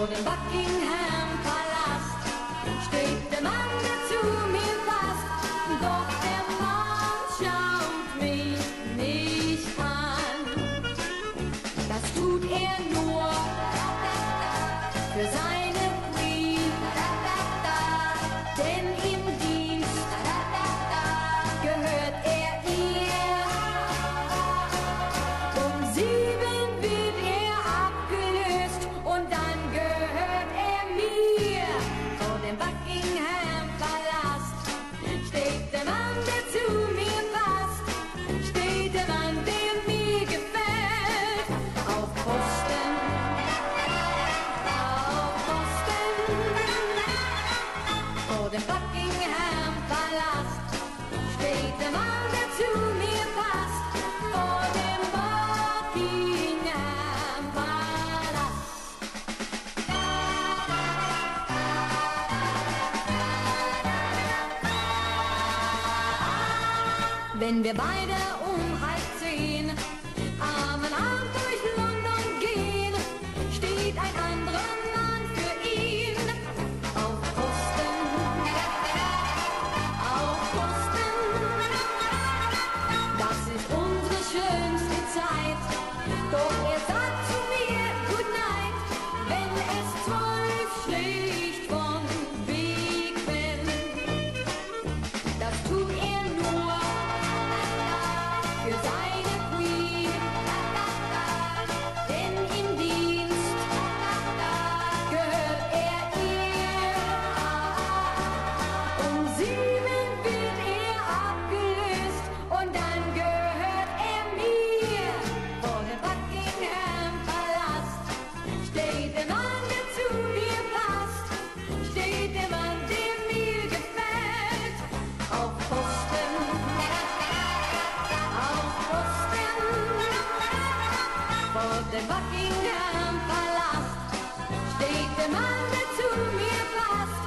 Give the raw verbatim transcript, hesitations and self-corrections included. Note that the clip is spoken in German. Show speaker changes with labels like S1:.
S1: Vor dem Buckingham-Palast steht der Mann, der zu mir passt, doch der Mann schaut mich nicht an. Das tut er nur für seine Queen, denn im Dienst gehört er ihr. Um sieben wird er abgelöst und dann gehört er mir. Vor dem Buckingham-Palast steht der Mann, der zu mir passt, steht der Mann, der mir gefällt. Auf Posten, auf Posten, vor dem Buckingham-Palast steht der Mann, der zu mir passt, vor dem Buckingham-Palast. Wenn wir beide um halb zehn Arm in Arm durch London gehen, steht ein anderer Mann für ihn. Auf Posten, auf Posten, das ist unsere schönste Zeit. Doch er sagt zu mir Good Night, wenn es zwölf schlägt von Big Ben. Das tut er nur für seine Queen, denn im Dienst gehört er ihr. Um sieben wird er abgelöst und dann gehört er mir. Vor dem Buckingham-Palast steht der Mann, der zu mir passt, steht der Mann, der mir gefällt. Auf Posten, auf Posten, vor dem Buckingham-Palast steht der Mann, der zu mir passt,